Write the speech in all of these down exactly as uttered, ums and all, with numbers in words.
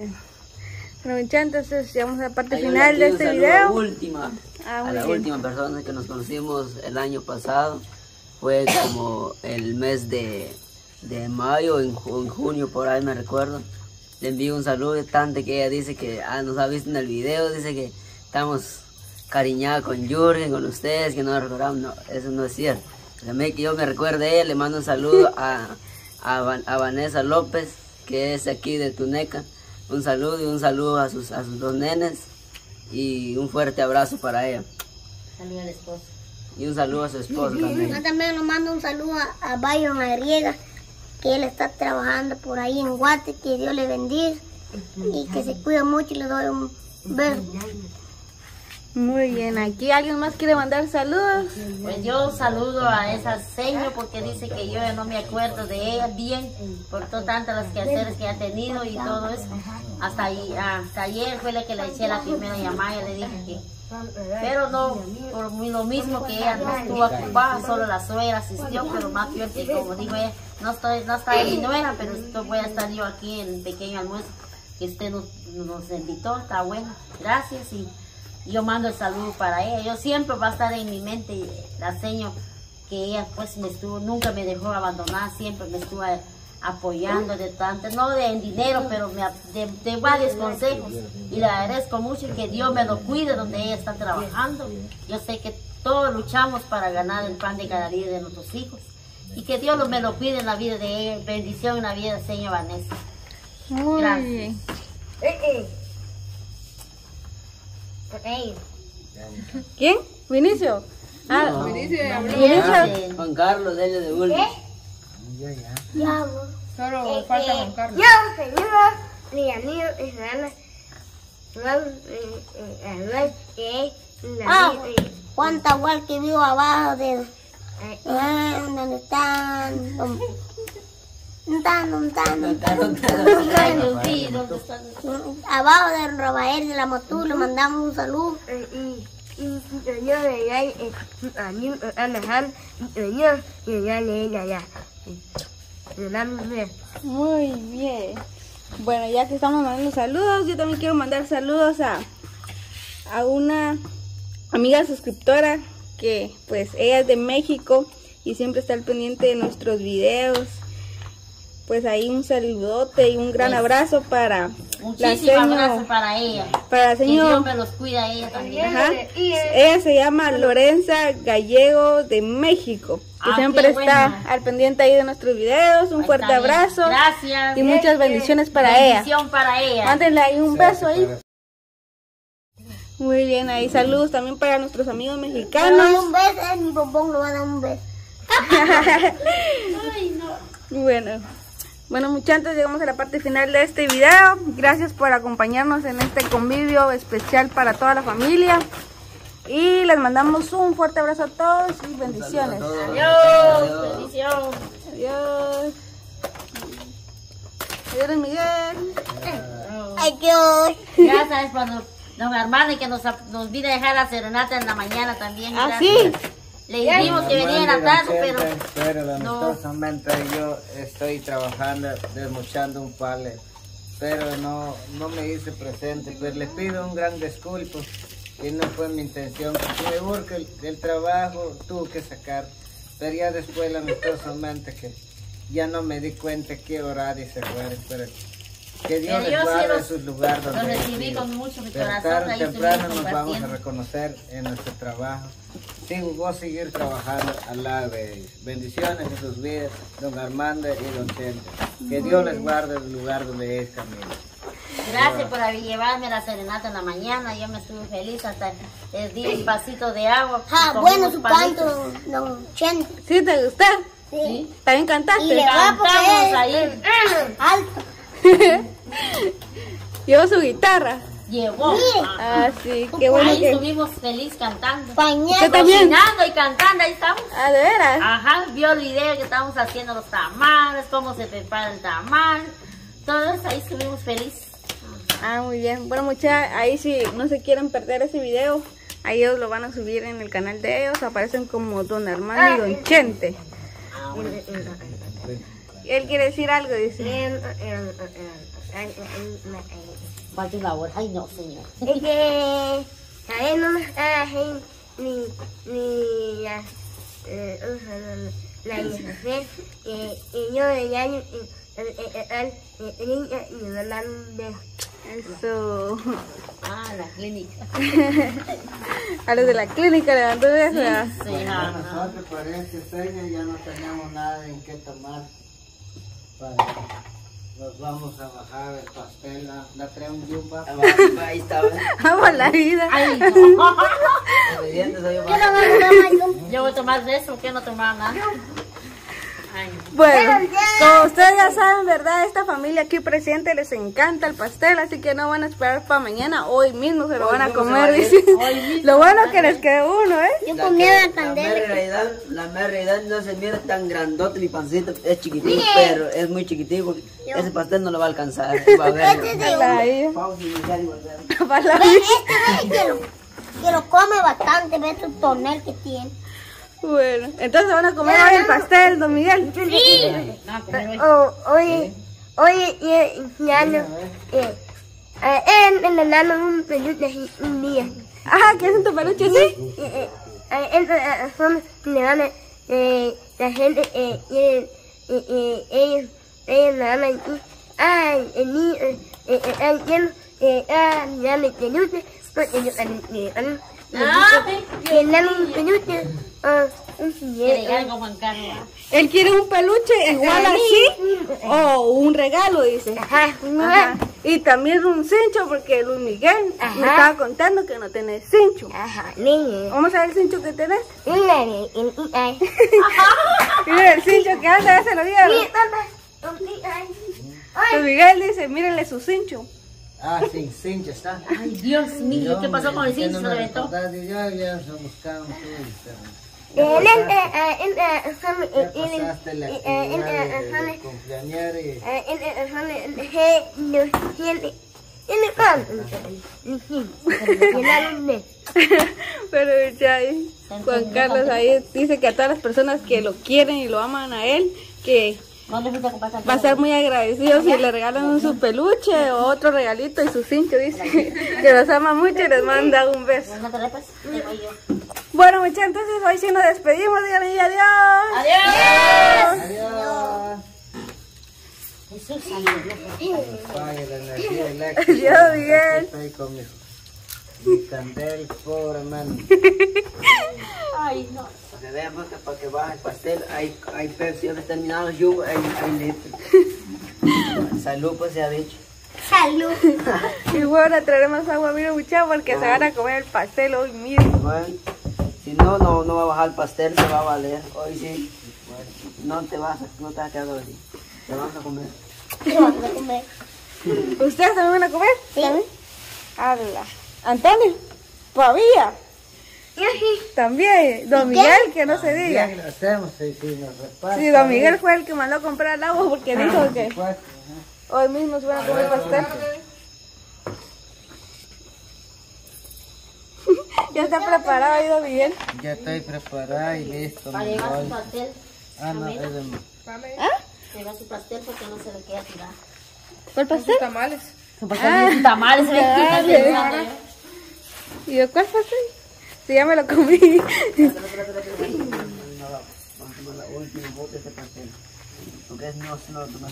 Bueno, muchachos, entonces llegamos a la parte final de este video. Última, ah, a la bien. última persona que nos conocimos el año pasado. Fue como el mes de, de mayo, en, en junio, por ahí me recuerdo. Le envío un saludo tanto que ella dice que ah, nos ha visto en el video, dice que estamos cariñados con Jürgen, con ustedes, que no nos recordamos. No, eso no es cierto. Que yo me recuerde a ella, le mando un saludo a, a, a Vanessa López, que es aquí de Tuneca. Un saludo y un saludo a sus, a sus dos nenes y un fuerte abrazo para ella. Saludo al esposo. Y un saludo a su esposo también. Yo también le mando un saludo a, a Byron Arriega, que él está trabajando por ahí en Guate, que Dios le bendiga y que se cuida mucho y le doy un beso. Muy bien, aquí alguien más quiere mandar saludos. Pues yo saludo a esa señora porque dice que yo ya no me acuerdo de ella bien por todo tantas las quehaceres que ha tenido y todo eso. Hasta, ahí, hasta ayer fue la que le eché la primera llamada y le dije que, pero no, por lo mismo que ella no estuvo ocupada, solo la suegra asistió, pero más peor que como dijo ella, no estoy, no está mi nuera, pero esto voy a estar yo aquí en el pequeño almuerzo que usted nos, nos invitó, está bueno, gracias y yo mando el saludo para ella. Yo siempre va a estar en mi mente la señora que ella pues me estuvo, nunca me dejó abandonar, siempre me estuvo apoyando de tanto, no de en dinero, pero me, de, de varios consejos. Y le agradezco mucho y que Dios me lo cuide donde ella está trabajando. Yo sé que todos luchamos para ganar el pan de cada día de nuestros hijos. Y que Dios lo, me lo cuide en la vida de ella. Bendición en la vida de señora Vanessa. Muy Gracias. bien. ¿Quién? Vinicio. Ah, No. Vinicio. Gracias. Juan Carlos, dele de último. Ya, Solo falta Juan Carlos. yo, señora, mi amigo Israel, ah, Juan Tahual que vivo abajo de ah, donde están ¿dónde están? ¿Dónde están? ¿Dónde Ay, Dios mío, ¿dónde están? Abajo del Robael de la Motú le mandamos un saludo. Muy bien. Bueno, ya que estamos mandando saludos, yo también quiero mandar saludos a, a una amiga suscriptora que pues ella es de México y siempre está al pendiente de nuestros videos. Pues ahí un saludote y un gran Pues, abrazo para la Muchísimas señora, gracias para ella. para la Que Dios señora. me los cuida a ella también. Ajá. Ella se llama Lorenza Gallego de México, que Ah, siempre qué está bueno. al pendiente ahí de nuestros videos. Un Ahí fuerte está bien. abrazo Gracias. y muchas bendiciones para ella. Bendición para ella. Mándenle ahí un beso ahí. Muy bien, ahí saludos también para nuestros amigos Dale mexicanos. un beso, eh, mi bombón lo va a dar un beso. Ay, no. Bueno, bueno muchachos, llegamos a la parte final de este video. Gracias por acompañarnos en este convivio especial para toda la familia. Y les mandamos un fuerte abrazo a todos y bendiciones. Adiós. Bendición. Adiós. Adiós, Miguel. Ay, Dios. Gracias por don, don Armando que nos, nos vino a dejar la serenata en la mañana también. Ah, Gracias. sí. Le dijimos que venía en la tarde, pero Pero no. lamentosamente yo estoy trabajando, desmochando un pallet, pero no, no me hice presente. Pues le pido un gran disculpo, que no fue mi intención, porque seguro que el, el trabajo tuvo que sacar, pero ya después lamentosamente que ya no me di cuenta qué horario se fueron, pero que Dios Pero les yo sí guarde los- sus lugares los donde recibí viven. con mucho mi Pero corazón, tarde o ahí temprano estuvimos nos vamos a compartiendo. reconocer en nuestro trabajo. Sí, voy a seguir trabajando al lado de ellos. Bendiciones en sus vidas, don Armando y don Chente. Que Dios les guarde el lugar donde es camino. gracias por llevarme a la serenata en la mañana. Yo me estuve feliz hasta les di un vasito de agua. Ah, comimos bueno su palitos. canto, don Chente. ¿Sí te gustó? Sí. ¿También Y cantaste? le va porque Cantamos es ahí. alto. Llevó su guitarra. Llevó. Ah, sí, qué bueno Ahí que... estuvimos feliz cantando. Pañal. ¿Usted también? Cocinando y cantando, ahí estamos. Ah, ¿de veras? Ajá, vio el video que estábamos haciendo los tamales, cómo se prepara el tamal. Todo eso, ahí estuvimos felices. Ah, muy bien. Bueno, muchachos, ahí si no se quieren perder ese video, ahí ellos lo van a subir en el canal de ellos. Aparecen como Don Armando y Don Chente. Él quiere decir algo, dice. Vaya la hora. Ay, no, señor. Es que ¿sabes? No me está ni ni la eh, la mujer que yo de año el niño y me mandan de Eso. Ah, la clínica. A los de la clínica le mandó eso. Sí, Bueno, ajá. nosotros por ese sueño ya no tenemos nada en qué tomar. Para, nos vamos a bajar el pastel, la, la trae un yupa. Ahí está, ¿ves? Vamos a la vida. Ay, no. Obediente soy yo. ¿Qué no me llama? Yo voy a tomar de eso, que no tomar nada. Ay, Bueno, como ustedes ya saben, ¿verdad? Esta familia aquí presente les encanta el pastel, así que no van a esperar para mañana, hoy mismo se lo Hoy van a mismo se comer, va a ir. dice. Hoy mismo Lo bueno se es que les quedó uno, ¿eh? Yo La comía que- la La candela. mera realidad, la mera realidad no se mira tan grandote ni pancito, es chiquitito, pero es muy chiquitico. Ese pastel no lo va a alcanzar. Va a ver. Para ir, Pausa inicial y volver. para la Ve, vida. este ve que lo, que lo come bastante, ve su tonel que tiene. Bueno, entonces van a comer hoy el pastel, don Miguel. Sí. no, comer hoy. Oh, oye, oye, y ya no. Eh, eh, en el nano un peluche un día. Ajá, ¿qué hacen tu peluche así? Eh, eh, eh, eh, son le van a, eh, la gente, eh, eh, eh, eh, ellos, ellos me van a decir, ay, el niño, eh, eh, eh, lleno, eh, ah, ya me peluche, porque yo, eh, eh, eh, Ah, que el nano un peluche, ah, un Que sillete. regalen con Juan Carlos. Él quiere un peluche igual así o un regalo, dice. Ajá, Ajá. Y también un cincho porque Luis Miguel Ajá. me estaba contando que no tenés cincho. ajá, niño. Vamos a ver el cincho que tenés. Una, eh, eh, ay. Mira el cincho que anda, ya se lo dieron. Sí, papá, un, ay. Luis Miguel dice, mírenle su cincho. Ah, sí, cincho está. Ay, Dios mío, ¿qué pasó con el cincho? Se No lo me aventó. recordás, ya, ya se buscaron todos. Eh, eh, eh, eh, eh, eh, son, eh, Ya eh, pasaste la eh, eh, eh, actividad eh, de- son, de cumpleañero y... eh, eh, eh, son, eh, eh, no tiene- tiene pan. Eh, sí, llenaron de- Pero ya ahí, Juan Carlos ahí dice que a todas las personas que lo quieren y lo aman a él, que No le fuiste a comprar va a estar muy agradecido si le regalan un su peluche o otro regalito y su cincho. Dice que los ama mucho y les manda un beso. ¿No te repas? Te voy yo. Bueno, muchachos, entonces hoy sí nos despedimos. Díganle adiós. ¡Adiós! Adiós. Jesús, adiós. Vaya la energía eléctrica. Adiós, Miguel. Estoy con mi, mi candel, pobre man. Ay, no. Para que vean pues, que para que baje el pastel hay, hay Pepsi, ya que terminado el jugo, hay, hay litro. Salud pues se ha dicho. Salud. Y bueno, traeremos agua, miren muchachos, porque se van a comer el pastel hoy, miren. Bueno, si no, no, no va a bajar el pastel, se va a valer. Hoy sí, no te vas a, no te vas a quedar así. Te vas a comer. ¿Qué vamos a comer? ¿Ustedes también van a comer? Sí. Habla. Antonio, todavía. Yo sí. También. Don Miguel, que no se diga. Bien, lo hacemos, sí, sí, nos repasa. Sí, don Miguel fue el que mandó a comprar el agua porque dijo que Pues, hoy mismo se van a comer pastel. Ya está preparado ahí, don Miguel. ya estoy preparada y listo. Para me llevar voy. su pastel. Ah, no, es de... ¿Ah? Llevar su pastel porque no se le queda tirar. ¿Cuál pastel? Su pastel de tamales, se ve que está dale. pensando yo. ¿Y yo cuál pastel? Sí, ya me lo comí. No, vamos a tomar la última boca de este pastel. Porque es no, no, no.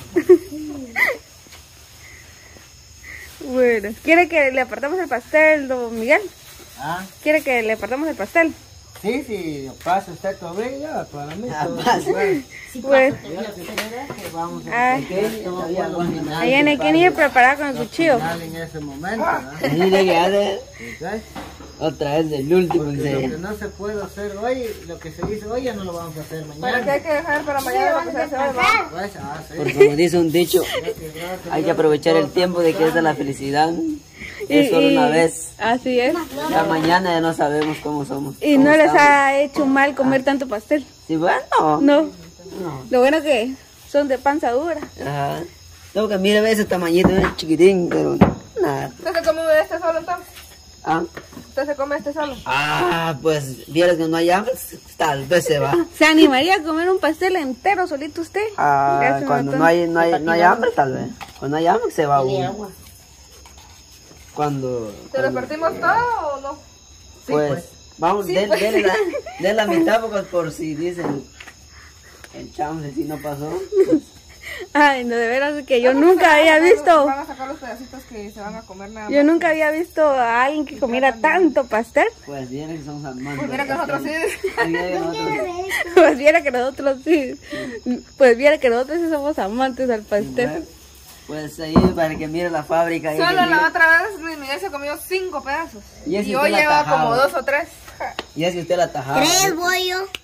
Bueno, ¿quiere que le apartamos el pastel, don Miguel? Ah, ¿Quiere que le apartamos el pastel? sí, sí, pasa usted todavía, para mí Ah, todo pasa. igual. Sí, Bueno. pasa, te digo, pero- Que vamos a Ah, todo puedo opinar, ahí viene que ni preparada con el cuchillo. final en ese momento, ¿no? Mire que hace ¿Sabes? otra vez el último en Porque lo que serio. no se puede hacer hoy, lo que se dice hoy ya no lo vamos a hacer Pero que mañana. hay que dejar para mañana porque se va a Pues, ah, sí. Porque como dice un dicho, Gracias, gracias. hay que aprovechar el tiempo de que es de la felicidad. Y- Es solo y- una vez. Así es. Ya mañana ya no sabemos cómo somos. Y cómo no les estamos. ha hecho mal comer tanto pastel. Sí, bueno. No. No. Lo bueno que son de panza dura. Ajá. Tengo que mirar ese tamañito, es chiquitín, pero nada. ¿Usted se comió este solo entonces? Ah, ¿Usted usted se come este solo. Ah, pues, vieras que no hay hambre, tal vez se va. ¿Se animaría a comer un pastel entero solito usted? Ah, Gracias, cuando Matón. no hay, no hay, no hay hambre, tal vez. Cuando hay hambre se va Dele uno. agua. Cuando, ¿Se lo partimos todo o no? pues, pues. vamos, Sí, den, pues. denle la, den la mitad porque por si dicen el chance si no pasó. Ay, no, de veras que yo nunca había visto. Van a sacar los pedacitos que se van a comer nada más. Yo nunca había visto a alguien que comiera tanto pastel. Pues vienen que somos amantes. Pues mira que nosotros sí. Ay, mira que nosotros- Pues viera que nosotros sí. Pues viera que nosotros sí somos amantes al pastel. Pues ahí para que mire la fábrica. ahí que Solo mire. la otra vez Luis Miguel se comió cinco pedazos. Y ese Y usted hoy la lleva tajaba. como dos o tres. Y es que usted la tajaba. Tres voy yo.